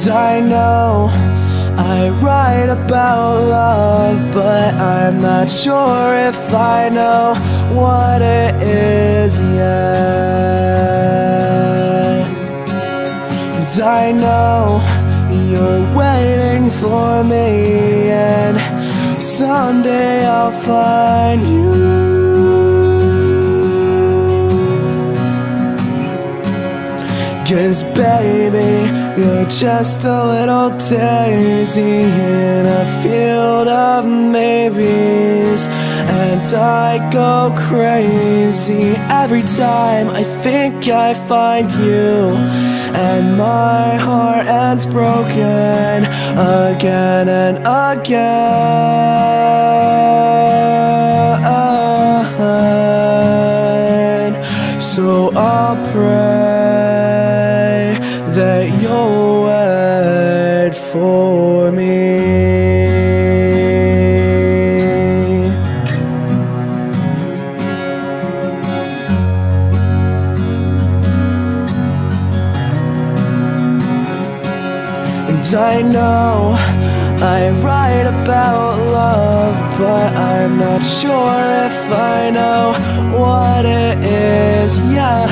I know I write about love, but I'm not sure if I know what it is yet. And I know you're waiting for me, and someday I'll find you. 'Cause baby, you're just a little daisy in a field of maybes, and I go crazy every time I think I find you, and my heart ends broken again and again. So I'll pray that you'll wait for me. And I know I write about love, but I'm not sure if I know what it is yet.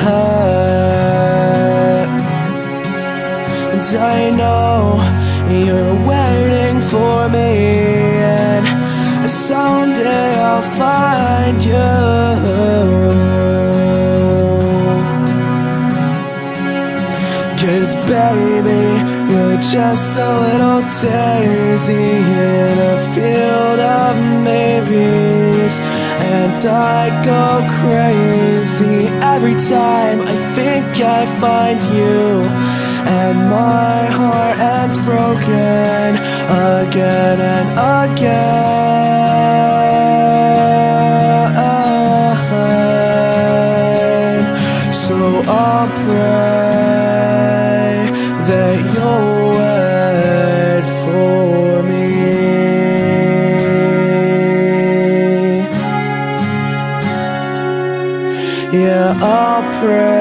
And I know you're waiting for me, and someday I'll find you. 'Cause baby, you're just a little daisy in a field of maybes, and I go crazy every time I think I find you, and my heart ends broken again and again. So I'll pray that you'll wait for me. Yeah, I'll pray